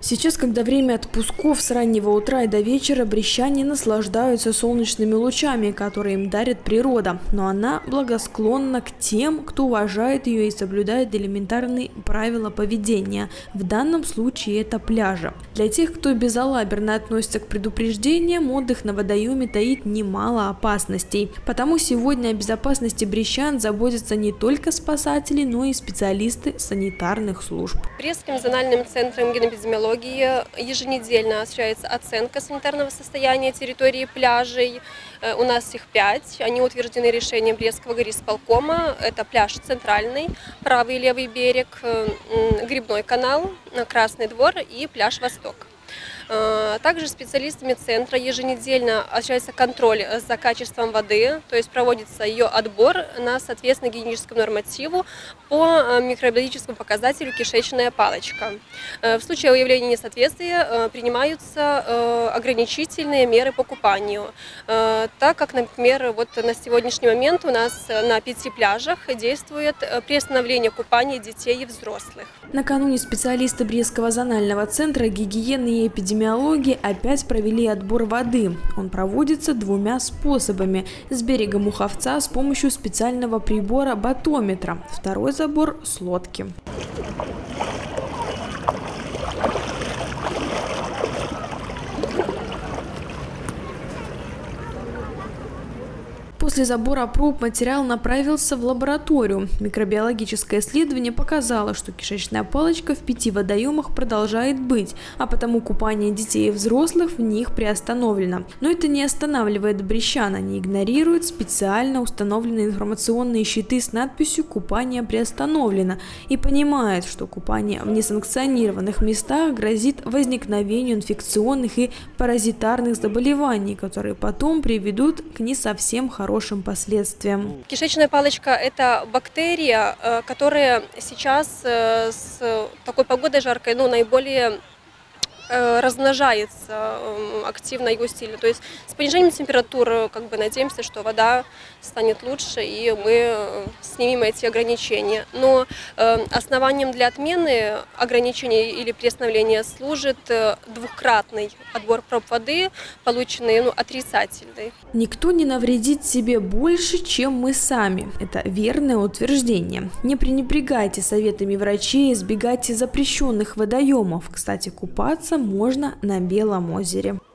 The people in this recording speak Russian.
Сейчас, когда время отпусков с раннего утра и до вечера, брестчане наслаждаются солнечными лучами, которые им дарит природа. Но она благосклонна к тем, кто уважает ее и соблюдает элементарные правила поведения. В данном случае это пляжи. Для тех, кто безалаберно относится к предупреждениям, отдых на водоеме таит немало опасностей. Потому сегодня о безопасности брестчан заботятся не только спасатели, но и специалисты санитарных служб. Брестским зональным центром гидроэпидемиологии еженедельно осуществляется оценка санитарного состояния территории пляжей. У нас их 5. Они утверждены решением Брестского горисполкома. Это пляж Центральный, правый и левый берег, Грибной канал, Красный двор и пляж Восток. Также специалистами центра еженедельно осуществляется контроль за качеством воды, то есть проводится ее отбор на соответственно гигиеническому нормативу по микробиологическому показателю кишечная палочка. В случае выявления несоответствия принимаются ограничительные меры по купанию, так как, например, вот на сегодняшний момент у нас на 5 пляжах действует приостановление купания детей и взрослых. Накануне специалисты Брестского зонального центра гигиены и эпидемиологии опять провели отбор воды. Он проводится двумя способами. С берега Муховца с помощью специального прибора батометра. Второй забор с лодки. После забора проб материал направился в лабораторию. Микробиологическое исследование показало, что кишечная палочка в 5 водоемах продолжает быть, а потому купание детей и взрослых в них приостановлено. Но это не останавливает брестчан, они игнорируют специально установленные информационные щиты с надписью «Купание приостановлено» и понимают, что купание в несанкционированных местах грозит возникновению инфекционных и паразитарных заболеваний, которые потом приведут к не совсем хорошим последствиям. Кишечная палочка – это бактерия, которая сейчас с такой погодой жаркой, наиболее размножается активно и усиленно. То есть с понижением температуры надеемся, что вода станет лучше и мы снимем эти ограничения. Но основанием для отмены ограничений или приостановления служит двукратный отбор проб воды, полученный отрицательный. Никто не навредит себе больше, чем мы сами. Это верное утверждение. Не пренебрегайте советами врачей, избегайте запрещенных водоемов. Кстати, купаться можно на Белом озере.